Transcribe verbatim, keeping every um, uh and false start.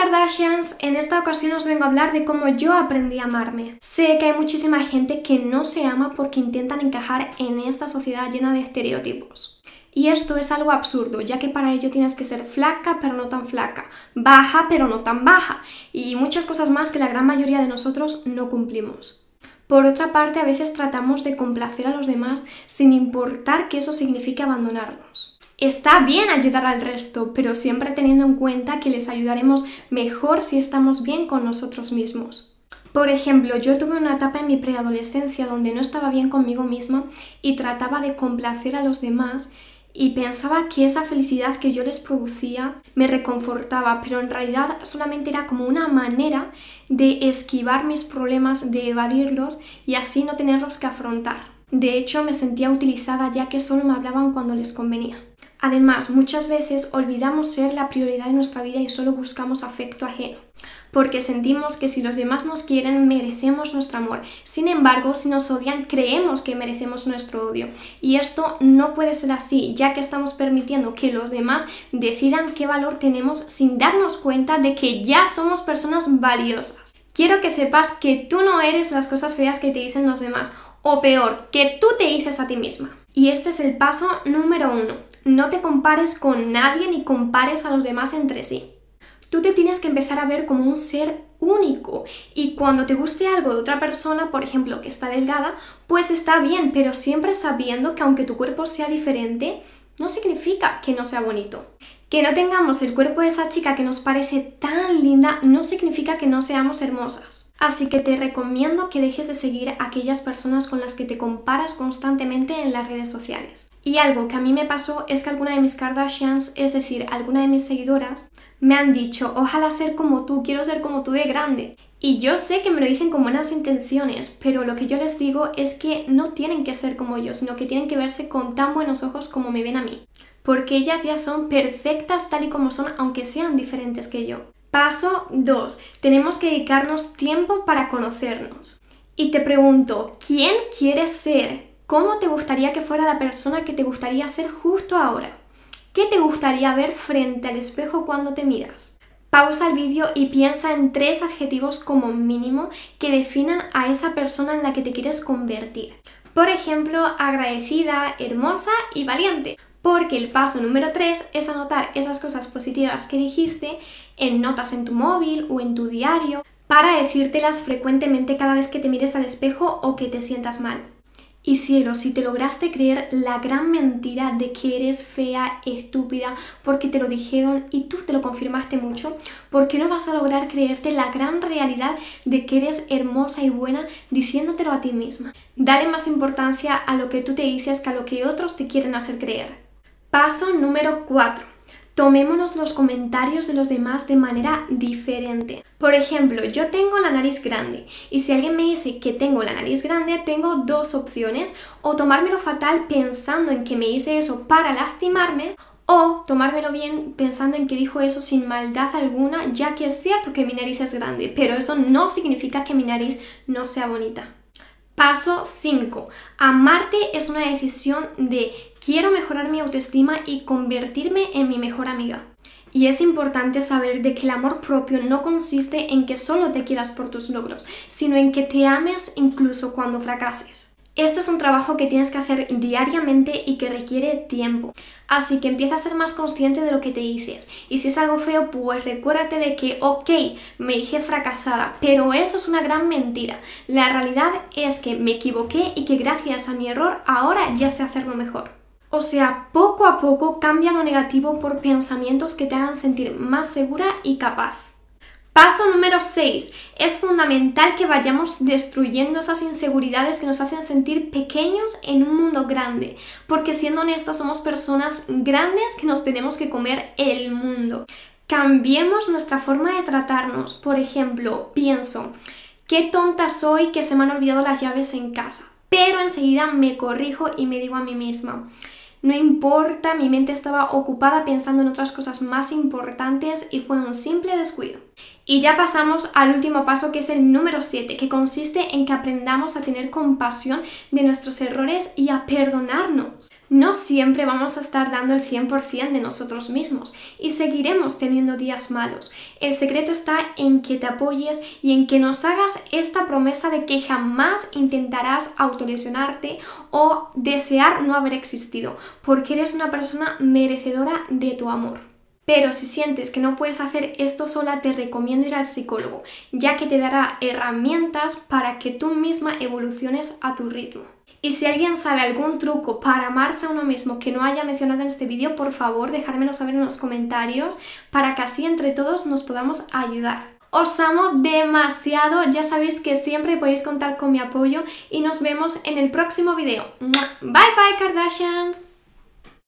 Kardashians, en esta ocasión os vengo a hablar de cómo yo aprendí a amarme. Sé que hay muchísima gente que no se ama porque intentan encajar en esta sociedad llena de estereotipos. Y esto es algo absurdo, ya que para ello tienes que ser flaca pero no tan flaca, baja pero no tan baja, y muchas cosas más que la gran mayoría de nosotros no cumplimos. Por otra parte, a veces tratamos de complacer a los demás sin importar que eso signifique abandonarnos. Está bien ayudar al resto, pero siempre teniendo en cuenta que les ayudaremos mejor si estamos bien con nosotros mismos. Por ejemplo, yo tuve una etapa en mi preadolescencia donde no estaba bien conmigo misma y trataba de complacer a los demás y pensaba que esa felicidad que yo les producía me reconfortaba, pero en realidad solamente era como una manera de esquivar mis problemas, de evadirlos y así no tenerlos que afrontar. De hecho, me sentía utilizada ya que solo me hablaban cuando les convenía. Además, muchas veces olvidamos ser la prioridad de nuestra vida y solo buscamos afecto ajeno, porque sentimos que si los demás nos quieren, merecemos nuestro amor. Sin embargo, si nos odian, creemos que merecemos nuestro odio. Y esto no puede ser así, ya que estamos permitiendo que los demás decidan qué valor tenemos sin darnos cuenta de que ya somos personas valiosas. Quiero que sepas que tú no eres las cosas feas que te dicen los demás, o peor, que tú te dices a ti misma. Y este es el paso número uno. No te compares con nadie ni compares a los demás entre sí. Tú te tienes que empezar a ver como un ser único y cuando te guste algo de otra persona, por ejemplo, que está delgada, pues está bien, pero siempre sabiendo que aunque tu cuerpo sea diferente, no significa que no sea bonito. Que no tengamos el cuerpo de esa chica que nos parece tan linda no significa que no seamos hermosas. Así que te recomiendo que dejes de seguir a aquellas personas con las que te comparas constantemente en las redes sociales. Y algo que a mí me pasó es que alguna de mis Kardashians, es decir, alguna de mis seguidoras, me han dicho, ojalá ser como tú, quiero ser como tú de grande. Y yo sé que me lo dicen con buenas intenciones, pero lo que yo les digo es que no tienen que ser como yo, sino que tienen que verse con tan buenos ojos como me ven a mí. Porque ellas ya son perfectas tal y como son, aunque sean diferentes que yo. Paso dos. Tenemos que dedicarnos tiempo para conocernos. Y te pregunto, ¿quién quieres ser? ¿Cómo te gustaría que fuera la persona que te gustaría ser justo ahora? ¿Qué te gustaría ver frente al espejo cuando te miras? Pausa el vídeo y piensa en tres adjetivos como mínimo que definan a esa persona en la que te quieres convertir. Por ejemplo, agradecida, hermosa y valiente. Porque el paso número tres es anotar esas cosas positivas que dijiste en notas en tu móvil o en tu diario para decírtelas frecuentemente cada vez que te mires al espejo o que te sientas mal. Y cielo, si te lograste creer la gran mentira de que eres fea, estúpida, porque te lo dijeron y tú te lo confirmaste mucho, ¿por qué no vas a lograr creerte la gran realidad de que eres hermosa y buena diciéndotelo a ti misma? Dale más importancia a lo que tú te dices que a lo que otros te quieren hacer creer. Paso número cuatro. Tomémonos los comentarios de los demás de manera diferente. Por ejemplo, yo tengo la nariz grande y si alguien me dice que tengo la nariz grande, tengo dos opciones: o tomármelo fatal pensando en que me dice eso para lastimarme, o tomármelo bien pensando en que dijo eso sin maldad alguna, ya que es cierto que mi nariz es grande, pero eso no significa que mi nariz no sea bonita. Paso cinco. Amarte es una decisión de quiero mejorar mi autoestima y convertirme en mi mejor amiga. Y es importante saber de que el amor propio no consiste en que solo te quieras por tus logros, sino en que te ames incluso cuando fracases. Esto es un trabajo que tienes que hacer diariamente y que requiere tiempo. Así que empieza a ser más consciente de lo que te dices. Y si es algo feo, pues recuérdate de que, ok, me dije fracasada, pero eso es una gran mentira. La realidad es que me equivoqué y que gracias a mi error ahora ya sé hacerlo mejor. O sea, poco a poco cambia lo negativo por pensamientos que te hagan sentir más segura y capaz. Paso número seis. Es fundamental que vayamos destruyendo esas inseguridades que nos hacen sentir pequeños en un mundo grande, porque siendo honestas somos personas grandes que nos tenemos que comer el mundo. Cambiemos nuestra forma de tratarnos. Por ejemplo, pienso, qué tonta soy que se me han olvidado las llaves en casa, pero enseguida me corrijo y me digo a mí misma, no importa, mi mente estaba ocupada pensando en otras cosas más importantes y fue un simple descuido. Y ya pasamos al último paso, que es el número siete, que consiste en que aprendamos a tener compasión de nuestros errores y a perdonarnos. No siempre vamos a estar dando el cien por cien de nosotros mismos y seguiremos teniendo días malos. El secreto está en que te apoyes y en que nos hagas esta promesa de que jamás intentarás autolesionarte o desear no haber existido, porque eres una persona merecedora de tu amor. Pero si sientes que no puedes hacer esto sola, te recomiendo ir al psicólogo, ya que te dará herramientas para que tú misma evoluciones a tu ritmo. Y si alguien sabe algún truco para amarse a uno mismo que no haya mencionado en este vídeo, por favor dejármelo saber en los comentarios para que así entre todos nos podamos ayudar. Os amo demasiado, ya sabéis que siempre podéis contar con mi apoyo y nos vemos en el próximo vídeo. Bye bye, Kardashians.